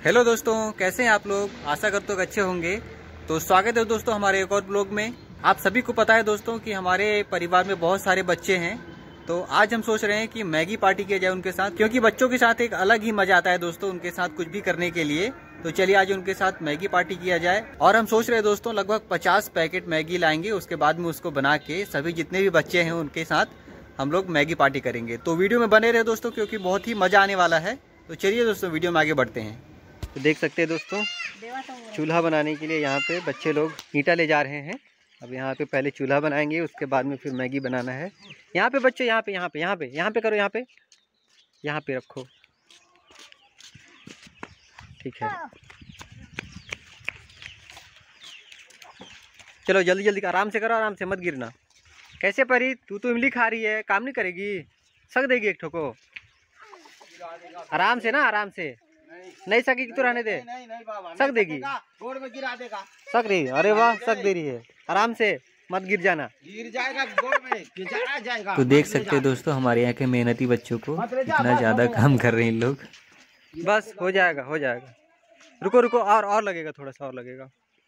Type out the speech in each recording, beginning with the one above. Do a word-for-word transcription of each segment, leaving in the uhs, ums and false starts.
Hello दोस्तों, कैसे हैं आप लोग। आशा करते हो कि अच्छे होंगे। तो स्वागत है दोस्तों हमारे एक और ब्लॉग में। आप सभी को पता है दोस्तों कि हमारे परिवार में बहुत सारे बच्चे हैं। तो आज हम सोच रहे हैं कि मैगी पार्टी किया जाए उनके साथ, क्योंकि बच्चों के साथ एक अलग ही मजा आता है दोस्तों उनके साथ कुछ भी करने के लिए। तो चलिए आज उनके साथ मैगी पार्टी किया जाए। और हम सोच रहे हैं दोस्तों लगभग पचास पैकेट मैगी लाएंगे, उसके बाद में उसको बना के सभी जितने भी बच्चे हैं उनके साथ हम लोग मैगी पार्टी करेंगे। तो वीडियो में बने रहे दोस्तों, क्योंकि बहुत ही मजा आने वाला है। तो चलिए दोस्तों वीडियो में आगे बढ़ते हैं। तो देख सकते हैं दोस्तों, चूल्हा बनाने के लिए यहाँ पे बच्चे लोग ईंटा ले जा रहे हैं। अब यहाँ पे पहले चूल्हा बनाएंगे, उसके बाद में फिर मैगी बनाना है। यहाँ पे बच्चे, यहाँ पे यहाँ पे यहाँ पे यहाँ पे करो, यहाँ पे यहाँ पे रखो, ठीक है। चलो जल्दी जल्दी, आराम से करो, आराम से मत गिरना। कैसे परी, तू तो इमली खा रही है, काम नहीं करेगी, सक देगी एक ठोको। आराम से ना, आराम से, नहीं सकेगी तो रहने दे। नहीं, नहीं बाबा, सक देगी, गोड़ में गिरा देगा। सक रही, अरे वाह, सक दे रही है। आराम से, मत गिर जाना, गिर जाएगा गोड़ में, गिरा जाएगा। तो देख सकते हैं दोस्तों हमारे यहाँ के मेहनती बच्चों को, इतना ज्यादा काम कर रहे हैं इन लोग। बस हो जाएगा, हो जाएगा। रुको रुको, और और लगेगा, थोड़ा सा और लगेगा।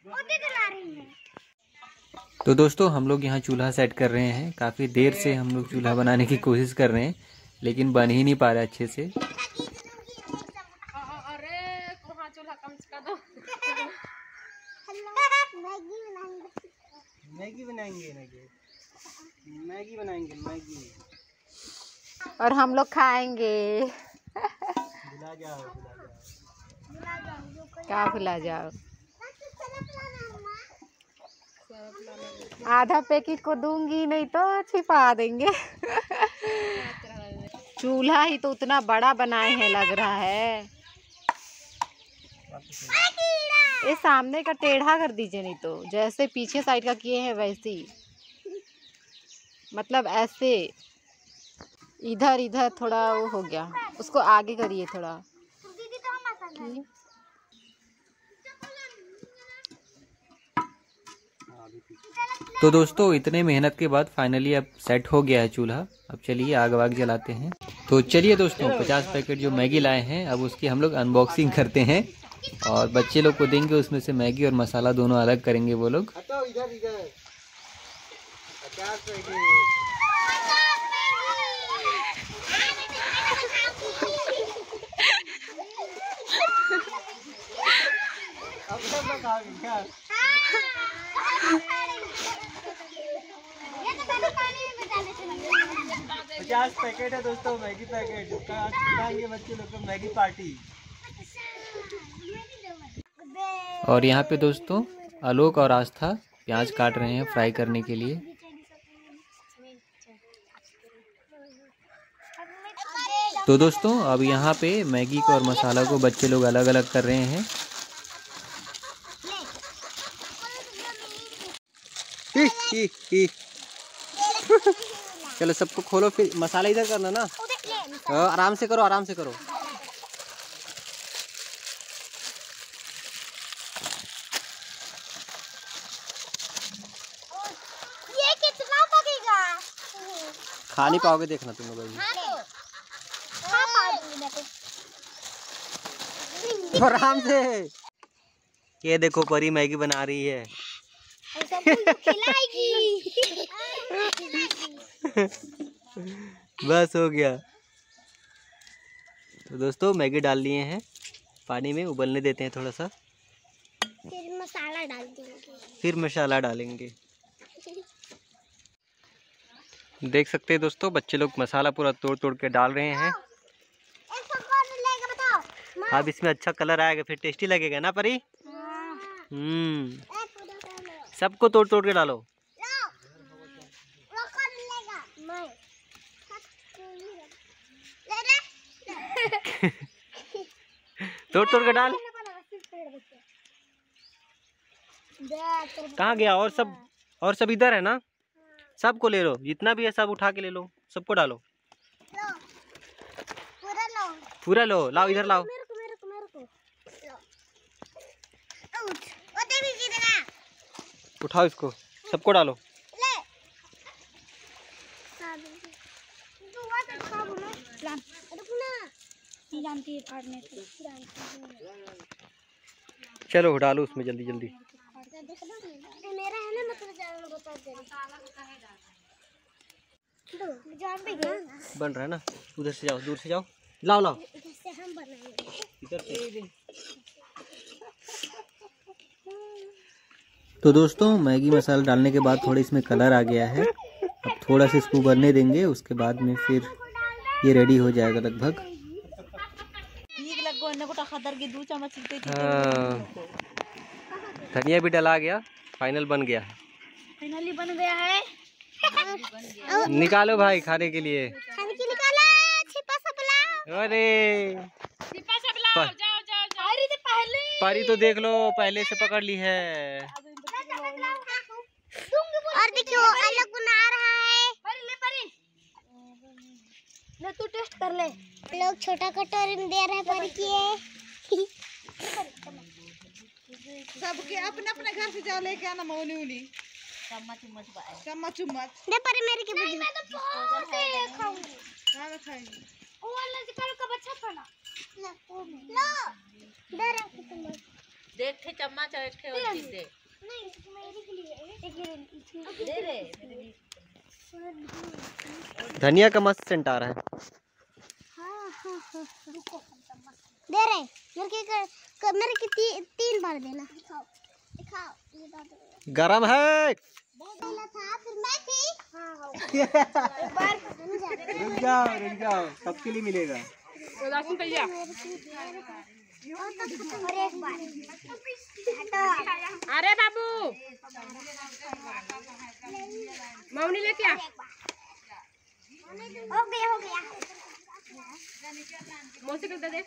तो दोस्तों हम लोग यहाँ चूल्हा सेट कर रहे हैं। काफी देर से हम लोग चूल्हा बनाने की कोशिश कर रहे हैं, लेकिन बन ही नहीं पा रहा अच्छे से। मैगी बनाएंगे, मैगी मैगी बनाएंगे, मैगी और हम लोग खाएंगे। भुला जाओ, भुला जाओ, क्या भुला जाओ। आधा पैकेट को दूंगी, नहीं तो छिपा देंगे। चूल्हा ही तो उतना बड़ा बनाए हैं, लग रहा है। ये सामने का टेढ़ा कर दीजिए, नहीं तो जैसे पीछे साइड का किए हैं वैसे ही, मतलब ऐसे इधर इधर थोड़ा वो हो गया, उसको आगे करिए थोड़ा। तो दोस्तों इतने मेहनत के बाद फाइनली अब सेट हो गया है चूल्हा। अब चलिए आग वाग जलाते हैं। तो चलिए दोस्तों पचास पैकेट जो मैगी लाए हैं, अब उसकी हम लोग अनबॉक्सिंग करते हैं और बच्चे लोग को देंगे। उसमें से मैगी और मसाला दोनों अलग करेंगे वो लोग। इधर इधर पचास पैकेट है दोस्तों मैगी पैकेट, खाएंगे बच्चे लोग को मैगी पार्टी। और यहाँ पे दोस्तों आलोक और आस्था प्याज काट रहे हैं फ्राई करने के लिए। तो दोस्तों अब यहाँ पे मैगी को और मसाला को बच्चे लोग अलग अलग कर रहे हैं। ही, ही, ही। चलो सबको खोलो, फिर मसाला इधर करना ना। आराम से करो, आराम से करो। ये कितना लगेगा? खा नहीं पाओगे, देखना तुम लोग अभी। आराम से। ये देखो परी मैगी बना रही है। बस हो गया। तो दोस्तों मैगी डाल लिए हैं, पानी में उबलने देते हैं थोड़ा सा, फिर मसाला डाल देंगे। फिर मसाला डालेंगे। देख सकते हैं दोस्तों बच्चे लोग मसाला पूरा तोड़ तोड़ के डाल रहे हैं। अब इसमें अच्छा कलर आएगा, फिर टेस्टी लगेगा ना परी। हम्म सबको तोड़ तोड़ के डालो। तोड़ तोड़ के डाल। कहाँ गया? और सब और सब इधर है ना, सबको ले लो, जितना भी है सब उठा के ले लो, सबको डालो। पूरा लो, पूरा लो, लाओ इधर लाओ। मेरे को, मेरे को, मेरे को। भी उठाओ इसको, सबको डालो। ले। जानती है फाड़ने से। चलो डालो उसमें जल्दी जल्दी। मेरा है ना मतलब जान बता दे। जान भी गया बन रहा है ना, उधर से जाओ, दूर से जाओ, लाओ लाओ इधर से हम बनाएंगे। इधर से। तो दोस्तों मैगी मसाला डालने के बाद थोड़ा इसमें कलर आ गया है। अब थोड़ा सा इसको उबलने देंगे, उसके बाद में फिर ये रेडी हो जाएगा लगभग। हाँ, धनिया भी डला गया, फाइनल बन गया है। फाइनली बन गया है। निकालो भाई खाने के लिए। खाने की निकाला छिपा सबला। अरे छिपा सबला जाओ जाओ जाओ। अरे तो पहले पारी तो देख लो, पहले से पकड़ ली है। और देखियो अलग बना रहा है। परी ले परी ले तू टेस्ट कर ले। लोग छोटा कटोरी में दे रहे हैं परी की। सबके अपने अपने घर से जाओ लेके आना मौनी उनी चम्मच चम्मच चम्मच चम्मच दे परी मेरे की बुझ। मैं तो बहुत से खाऊंगी। खाना खाएंगे। वो वाला निकाल का बच्चा खाना। लो लो दे रहा चम्मच। देख थे चम्मच और एक थे और चीज दे। नहीं मेरे के लिए एक दे रे। धनिया का मस्त सेंट आ रहा है। हाँ हाँ हाँ दे रहे मेरे के कर, कर, मेरे की ती, तीन बार देना। दिखाओ दिखाओ ये बात गरम है। पहला था फिर मैं थी। हाँ हाँ एक बार रुक जाओ रुक जाओ, सबके लिए मिलेगा। और एक बार अरे बाबू मौनी लेके आ। हो गया हो गया। मौसी को दे दे।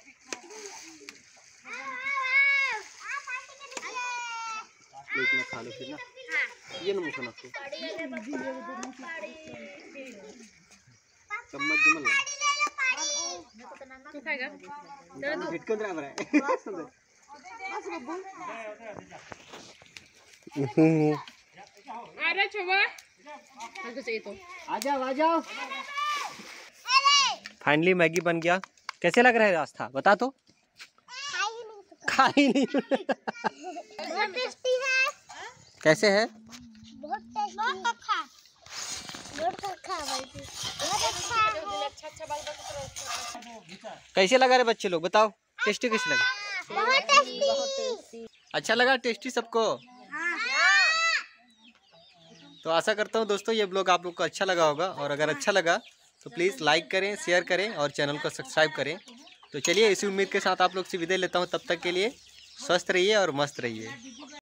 प्लेट में खा लो फिर ना, ये ना मुझे नक्को चम्मच जमल ना तू खाएगा। फिटकन बराबर है। अरे छोबा हमको चाहिए तो आ जाओ आ जाओ। फाइनली मैगी बन गया। कैसे लग रहा है रास्ता बता तो। खा ही नहीं। बहुत टेस्टी है। कैसे है? बहुत टेस्टी बहुत अच्छा बहुत अच्छा भाई बहुत अच्छा। कैसे लगा रे बच्चे लोग बताओ, टेस्टी कैसे लगा? बहुत टेस्टी। अच्छा लगा टेस्टी सबको? तो आशा करता हूँ दोस्तों ये ब्लॉग आप लोग को अच्छा लगा होगा, और अगर अच्छा लगा तो प्लीज़ लाइक करें, शेयर करें और चैनल को सब्सक्राइब करें। तो चलिए इसी उम्मीद के साथ आप लोग से विदाई लेता हूँ। तब तक के लिए स्वस्थ रहिए और मस्त रहिए।